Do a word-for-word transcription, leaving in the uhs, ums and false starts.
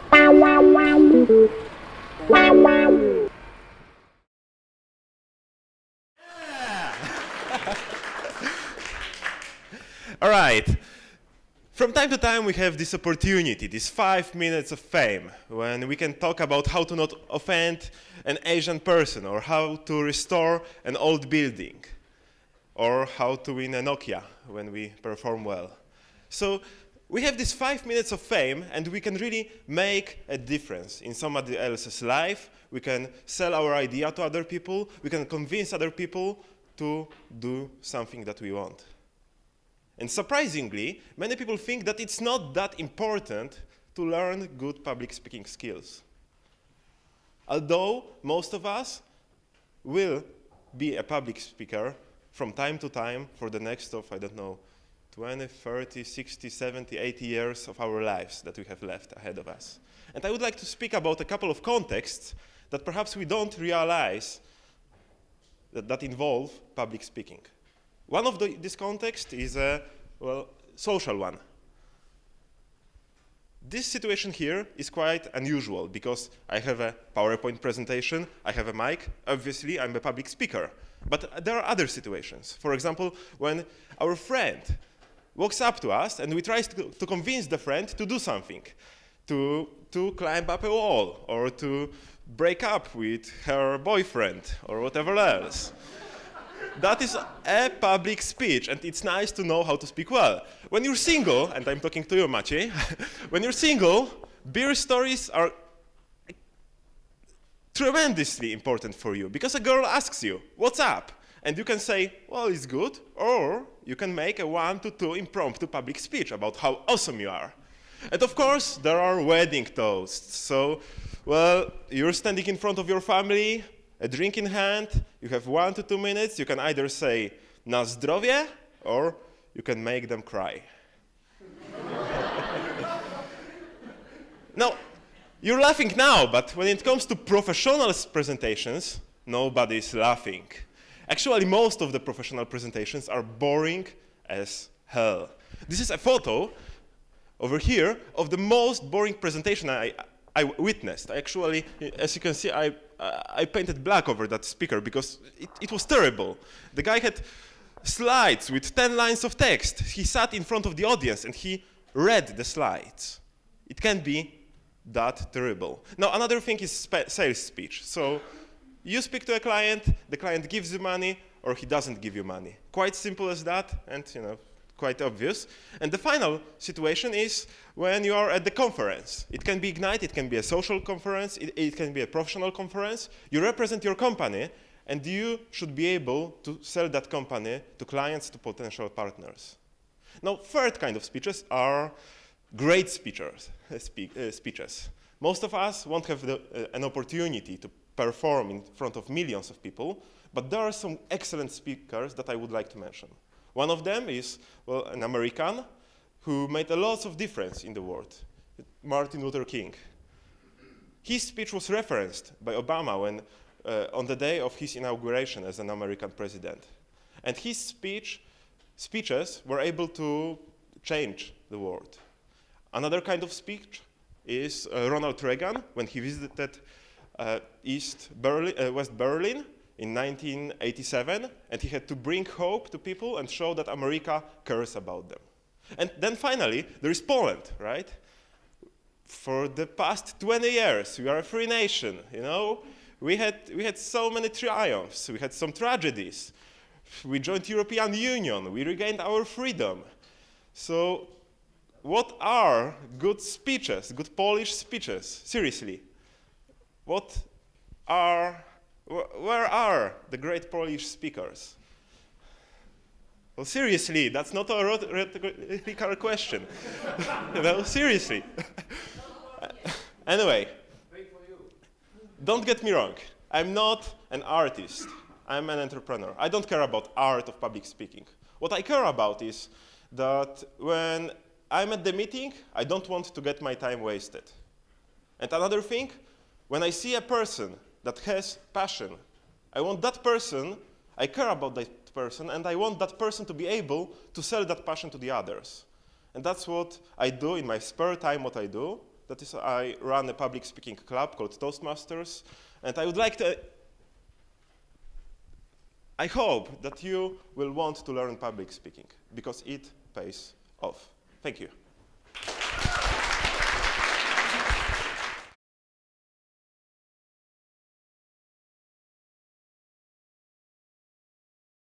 All right. From time to time, we have this opportunity, these five minutes of fame, when we can talk about how to not offend an Asian person, or how to restore an old building, or how to win a Nokia when we perform well. So we have these five minutes of fame, and we can really make a difference in somebody else's life. We can sell our idea to other people. We can convince other people to do something that we want. And surprisingly, many people think that it's not that important to learn good public speaking skills. Although most of us will be a public speaker from time to time for the next of, I don't know, twenty, thirty, sixty, seventy, eighty years of our lives that we have left ahead of us. And I would like to speak about a couple of contexts that perhaps we don't realize that, that involve public speaking. One of the, this context is a, well, social one. This situation here is quite unusual because I have a PowerPoint presentation, I have a mic, obviously I'm a public speaker. But there are other situations. For example, when our friend walks up to us and we try to, to convince the friend to do something, to, to climb up a wall, or to break up with her boyfriend, or whatever else. That is a public speech, and it's nice to know how to speak well. When you're single, and I'm talking to you, Maciej, when you're single, beer stories are tremendously important for you, because a girl asks you, what's up? And you can say, well, it's good, or you can make a one to two impromptu public speech about how awesome you are. And of course, there are wedding toasts. So, well, you're standing in front of your family, a drink in hand, you have one to two minutes, you can either say, na zdrowie, or you can make them cry. Now, you're laughing now, but when it comes to professional presentations, nobody's laughing. Actually, most of the professional presentations are boring as hell. This is a photo over here of the most boring presentation I, I witnessed. I actually, as you can see, I, I painted black over that speaker because it, it was terrible. The guy had slides with ten lines of text. He sat in front of the audience and he read the slides. It can't be that terrible. Now, another thing is sales speech. So you speak to a client, the client gives you money, or he doesn't give you money. Quite simple as that, and you know, quite obvious. And the final situation is when you are at the conference. It can be Ignite, it can be a social conference, it, it can be a professional conference. You represent your company, and you should be able to sell that company to clients, to potential partners. Now, third kind of speeches are great speeches. Uh, speak, uh, speeches. Most of us won't have the, uh, an opportunity to perform in front of millions of people, but there are some excellent speakers that I would like to mention. One of them is, well, an American who made a lot of difference in the world, Martin Luther King. His speech was referenced by Obama when, uh, on the day of his inauguration as an American president. And his speech, speeches were able to change the world. Another kind of speech is uh, Ronald Reagan when he visited uh, East Berlin, uh, West Berlin in nineteen eighty-seven, and he had to bring hope to people and show that America cares about them. And then finally, there is Poland, right? For the past twenty years, we are a free nation, you know? We had, we had so many triumphs, we had some tragedies. We joined the European Union, we regained our freedom. So what are good speeches, good Polish speeches? Seriously, what are, wh where are the great Polish speakers? Well, seriously, that's not a rhetorical question. You know, seriously. Anyway, don't get me wrong. I'm not an artist. I'm an entrepreneur. I don't care about art of public speaking. What I care about is that when I'm at the meeting, I don't want to get my time wasted. And another thing, when I see a person that has passion, I want that person, I care about that person, and I want that person to be able to sell that passion to the others. And that's what I do in my spare time, what I do. That is, I run a public speaking club called Toastmasters, and I would like to, I hope that you will want to learn public speaking, because it pays off. Thank you.